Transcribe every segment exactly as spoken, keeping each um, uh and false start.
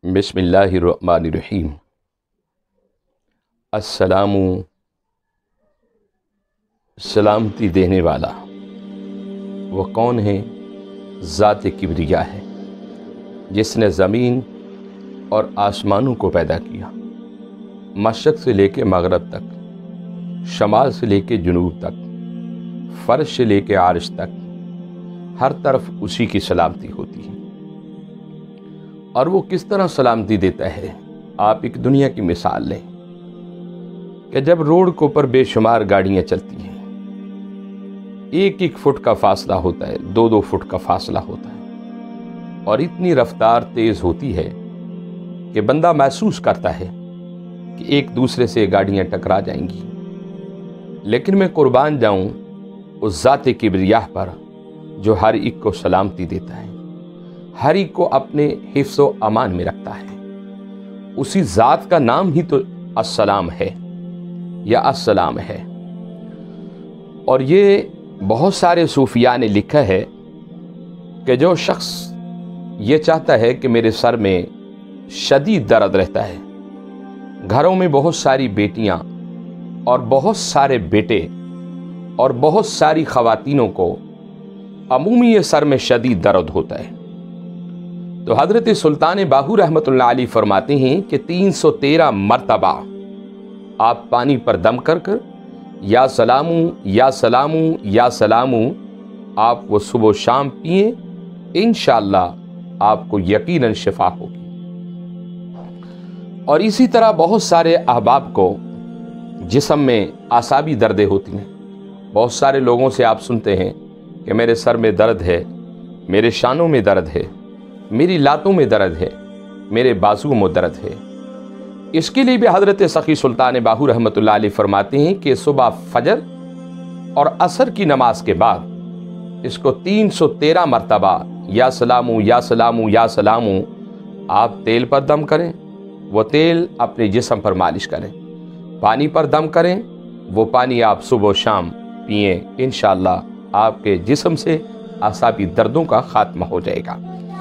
बिस्मिल्लाहिर्रहमानिर्रहीम। अस्सलामु सलामती देने वाला वो कौन है? ज़ात किब्रिया है, जिसने ज़मीन और आसमानों को पैदा किया, मशरक़ से लेके मगरब तक, शमाल से लेके जुनूब तक, फ़र्श से लेके आरिश तक, हर तरफ उसी की सलामती होती है। और वो किस तरह सलामती देता है, आप एक दुनिया की मिसाल लें कि जब रोड के ऊपर बेशुमार गाड़ियाँ चलती हैं, एक एक फुट का फासला होता है, दो दो फुट का फासला होता है, और इतनी रफ्तार तेज़ होती है कि बंदा महसूस करता है कि एक दूसरे से गाड़ियाँ टकरा जाएंगी। लेकिन मैं कुर्बान जाऊं उस ज़ात किब्रिया पर जो हर एक को सलामती देता है, हर एक को अपने हिफ्ज़ व अमान में रखता है। उसी ज़ात का नाम ही तो अस्सलाम है या अस्सलाम है। और ये बहुत सारे सूफिया ने लिखा है कि जो शख्स ये चाहता है कि मेरे सर में शदीद दर्द रहता है, घरों में बहुत सारी बेटियां और बहुत सारे बेटे और बहुत सारी ख़वातीनों को अमूमी ये सर में शदीद दर्द होता है, तो हज़रत सुल्तान बाहू रहमतुल्लाह अलैह फरमाते हैं कि तीन सौ तेरह मरतबा आप पानी पर दम कर कर या सलामू या सलामू या सलामू आप वो सुबह शाम पिए, इंशाअल्लाह आपको यकीनन शिफा होगी। और इसी तरह बहुत सारे अहबाब को जिस्म में आसाबी दर्दें होती हैं। बहुत सारे लोगों से आप सुनते हैं कि मेरे सर में दर्द है, मेरे शानों में दर्द है, मेरी लातों में दर्द है, मेरे बाजुओं में दर्द है। इसके लिए भी हज़रत सखी सुल्तान बाहू रहमतुल्लाह अलैह फरमाते हैं कि सुबह फजर और असर की नमाज के बाद इसको तीन सौ तेरह मरतबा या सलामू या सलामू या सलामू आप तेल पर दम करें, वो तेल अपने जिस्म पर मालिश करें, पानी पर दम करें, वो पानी आप सुबह शाम पिए, इंशाअल्लाह आपके जिस्म से आसाबी दर्दों का खात्मा हो जाएगा।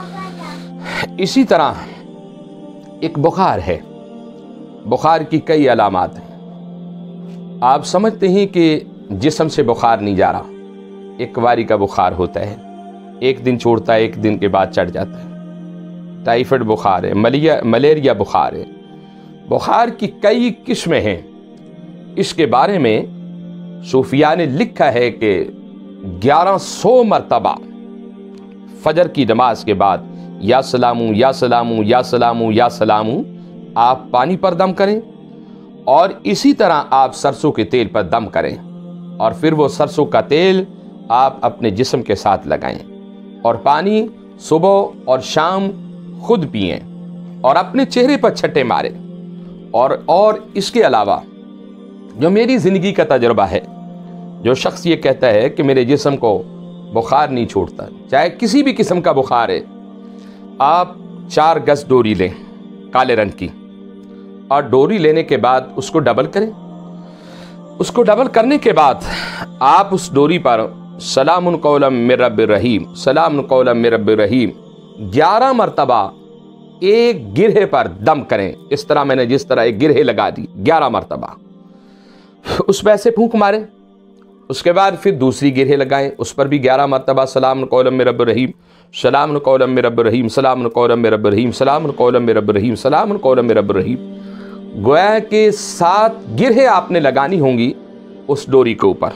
इसी तरह एक बुखार है, बुखार की कई अलामात हैं। आप समझते हैं कि जिस्म से बुखार नहीं जा रहा, एक बारी का बुखार होता है, एक दिन छोड़ता है, एक दिन के बाद चढ़ जाता है। टाइफाइड बुखार है, मलिया मलेरिया बुखार है, बुखार की कई किस्में हैं। इसके बारे में सूफिया ने लिखा है कि ग्यारह सौ मरतबा फजर की नमाज के बाद या सलामू या सलामू या सलामू या सलामू आप पानी पर दम करें, और इसी तरह आप सरसों के तेल पर दम करें, और फिर वो सरसों का तेल आप अपने जिस्म के साथ लगाएं, और पानी सुबह और शाम खुद पिएं और अपने चेहरे पर छट्टे मारें। और और इसके अलावा जो मेरी ज़िंदगी का तजुर्बा है, जो शख्स ये कहता है कि मेरे जिस्म को बुखार नहीं छोड़ता, चाहे किसी भी किस्म का बुखार है, आप चार गज डोरी लें काले रंग की, और डोरी लेने के बाद उसको डबल करें। उसको डबल करने के बाद आप उस डोरी पर सलामुन कौलम मिर रब्बिर रहीम, सलामुन कौलम मिर रब्बिर रहीम ग्यारह मरतबा एक गिरहे पर दम करें। इस तरह मैंने जिस तरह एक गिरहे लगा दी, ग्यारह मरतबा उस पर ऐसे फूंक मारें। उसके बाद फिर दूसरी गिरहे लगाएं, उस पर भी ग्यारह मरतबा सलामुन कौलम मिर रब्बिर रहीम, सलामुन कौलम मिर रब्बिर रहीम, सलामुन कौलम मिर रब्बिर रहीम, सलामुन कौलम मिर रब्बिर रहीम, सलामुन कौलम मिर रब्बिर रहीम। गोया के सात गिरहे आपने लगानी होंगी उस डोरी के ऊपर,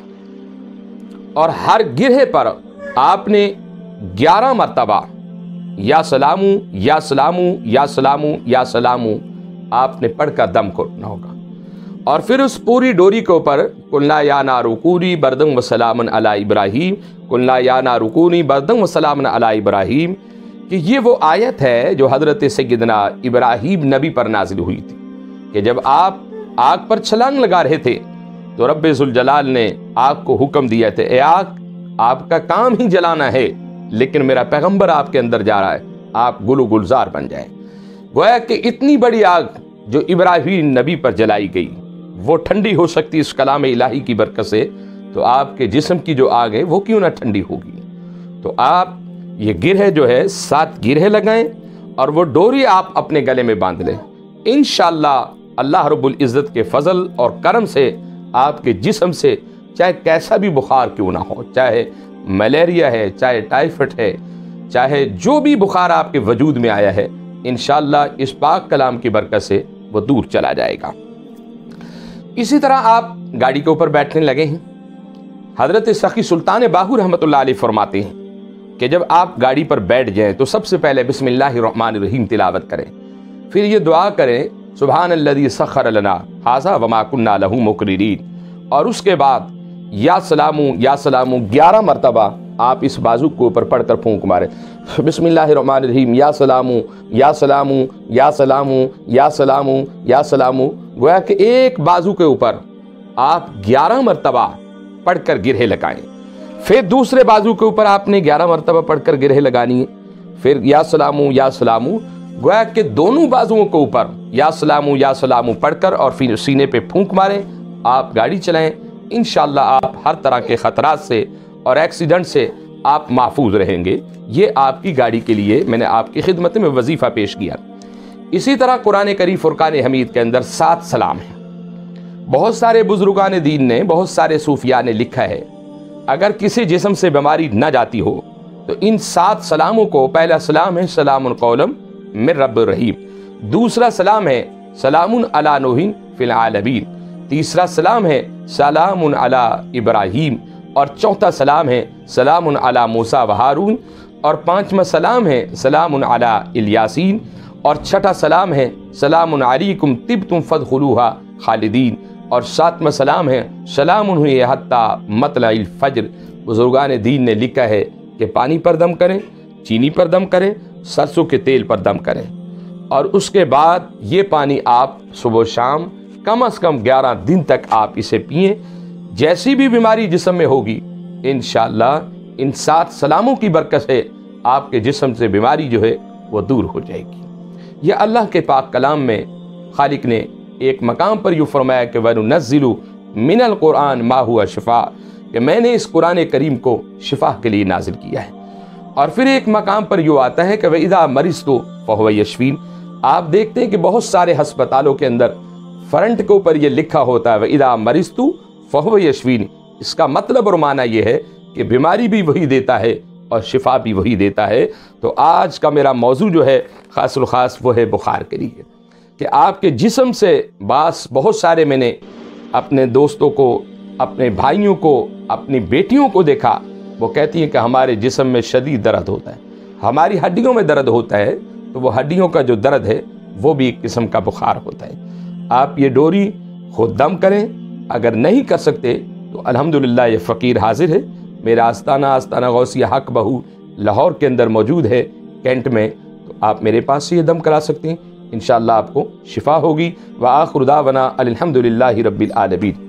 और हर गिरहे पर आपने ग्यारह मरतबा या सलामू या सलामू या सलामू या सलामू आपने पढ़कर दम खोलना होगा। और फिर उस पूरी डोरी के ऊपर कुल्ला या नारुकूनी बरदम व सलामन अला इब्राहीम, कुल्ला या नारुकूनी बरदम व सलामन अला इब्राहीम, कि ये वो आयत है जो हज़रत सैयदना इब्राहीम नबी पर नाजिल हुई थी कि जब आप आग पर छलांग लगा रहे थे तो रब्बे ज़ुल जलाल ने आग को हुक्म दिया था, ए आग, आपका काम ही जलाना है, लेकिन मेरा पैगंबर आपके अंदर जा रहा है, आप गुलु गुलजार बन जाए। गोया कि इतनी बड़ी आग जो इब्राहीम नबी पर जलाई गई वो ठंडी हो सकती इस कलाम इलाही की बरकत से, तो आपके जिस्म की जो आग है वो क्यों ना ठंडी होगी। तो आप ये गिरहे जो है सात गिरहे लगाएं اور وہ ڈوری آپ اپنے گلے میں باندھ لیں، انشاءاللہ اللہ رب العزت کے فضل اور کرم سے آپ کے جسم سے چاہے کیسا بھی بخار کیوں نہ ہو، چاہے ملیریا ہے، چاہے ٹائیفائڈ ہے، چاہے جو بھی بخار آپ کے وجود میں آیا ہے، انشاءاللہ اس پاک کلام کی برکت سے وہ دور چلا جائے گا۔ اسی طرح آپ گاڑی کے اوپر بیٹھنے لگے ہیں، حضرت سخی سلطان باہو رحمۃ اللہ علیہ فرماتے ہیں کہ جب آپ گاڑی پر بیٹھ جائیں تو سب سے پہلے بسم اللہ الرحمن الرحیم تلاوت کریں، پھر یہ دعا کریں سبحان الذی سخر لنا ھذا وما کنا لہ مقرنین، اور اس کے بعد یا سلامو یا سلامو گیارہ مرتبہ آپ اس بازو کے اوپر پڑھ کر پھونک مارے، بسم اللہ الرحمن الرحیم یا سلامو یا سلامو یا سلامو یا سلامو یا سلامو، گویا کہ ایک بازو کے اوپر آپ گیارہ مرتبہ پڑھ کر گرہے لگائیں، پھر دوسرے بازو کے اوپر آپ نے گیارہ مرتبہ پڑھ کر گرہے لگانی ہے، پھر یا سلامو یا سلامو، گویا کہ دونوں بازوؤں کے اوپر یا سلامو یا سلامو پڑھ کر اور پھر سینے پہ پھونک ماریں، آپ گاڑی چلائیں، انشاءاللہ آپ ہر طرح کے خطرات سے اور ایکسیڈنٹ سے آپ محفوظ رہیں گے۔ یہ آپ کی گاڑی کے لیے میں نے آپ کی خدمت میں وظیفہ پیش کیا۔ اسی طرح قرآن کریم فرقان حمید کے اندر سات سلام ہیں۔ بہت سارے بزرگان دین نے، بہت سارے صوفیاء نے لکھا ہے اگر کسی جسم سے بیماری نہ جاتی ہو تو ان سات سلاموں کو، پہلا سلام ہے سلام قولم من رب الرحیم، دوسرا سلام ہے سلام علی نوح فی العالمین، تیسرا سلام ہے سلام علی ابراہیم، اور چوتھا سلام ہے سلام علی موسیٰ و ہارون، اور پانچواں سلام ہے سلام علی الیاسین، اور چھٹا سلام ہے سلام علیکم طبتم فادخلوہا خالدین، اور ساتواں سلام ہے سلام ہوئی حتی مطلع الفجر۔ بزرگان دین نے لکھا ہے کہ پانی پر دم کریں، چینی پر دم کریں، سرسوں کے تیل پر دم کریں، اور اس کے بعد یہ پانی آپ صبح و شام کم از کم گیارہ دن تک آپ اسے پئیں۔ جیسی بھی بیماری جسم میں ہوگی انشاءاللہ ان سات سلاموں کی برکت سے آپ کے جسم سے بیماری جو ہے وہ دور ہو جائے گی۔ یہ اللہ کے پاک کلام میں خالق نے ایک مقام پر یوں فرمایا کہ وَنُنَزِّلُ مِنَ الْقُرْآنِ مَا هُوَ شِفَاء، کہ میں نے اس قرآن کریم کو شفا کے لیے نازل کیا ہے۔ اور پھر ایک مقام پر یوں آتا ہے کہ وَإِذَا مَرِضْتُ فَهُوَ يَشْفِينِ، آپ دیکھتے ہیں کہ بہت سارے ہسپتالوں کے اندر فرنٹ کے اوپر یہ لکھا ہوتا ہے وَإِذَا مَرِضْتُ فَهُوَ يَشْفِينِ، اس کا مطلب اور معنی یہ ہے کہ بیماری بھی وہی دیتا ہے اور شفا بھی وہی دیتا ہے۔ تو آج کا میرا موضوع جو ہے خاص الخاص وہ ہے بخار کے لیے، کہ آپ کے جسم سے باس بہت سارے میں نے اپنے دوستوں کو، اپنے بھائیوں کو، اپنی بیٹیوں کو دیکھا، وہ کہتی ہیں کہ ہمارے جسم میں شدید درد ہوتا ہے، ہماری ہڈیوں میں درد ہوتا ہے، تو وہ ہڈیوں کا جو درد ہے وہ بھی ایک قسم کا بخار ہوتا ہے۔ آپ یہ ڈوری خود دم کریں، اگر نہیں کر سکتے تو الحمدللہ یہ فقیر حاضر ہے، میرا آستانہ آستانہ غوثیہ حق بہو لاہور کے اندر موجود ہے کینٹ میں، تو آپ میرے پاس سے یہ دم کرا سکتے ہیں، انشاءاللہ آپ کو شفا ہوگی۔ وآخر دعوانا الحمدللہ رب العالمین۔